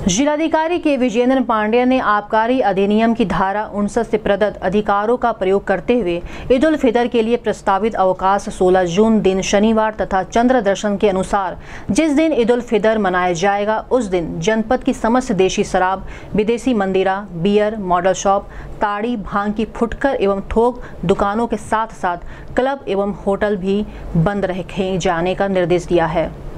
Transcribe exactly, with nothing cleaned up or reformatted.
जिलाधिकारी के विजेंद्र पांडेय ने आबकारी अधिनियम की धारा उनसठ से प्रदत्त अधिकारों का प्रयोग करते हुए ईद उल फितर के लिए प्रस्तावित अवकाश सोलह जून दिन शनिवार तथा चंद्र दर्शन के अनुसार जिस दिन ईद उल फितर मनाया जाएगा उस दिन जनपद की समस्त देशी शराब, विदेशी मंदिरा, बियर, मॉडल शॉप, ताड़ी, भांग की फुटकर एवं थोक दुकानों के साथ साथ क्लब एवं होटल भी बंद रखे जाने का निर्देश दिया है।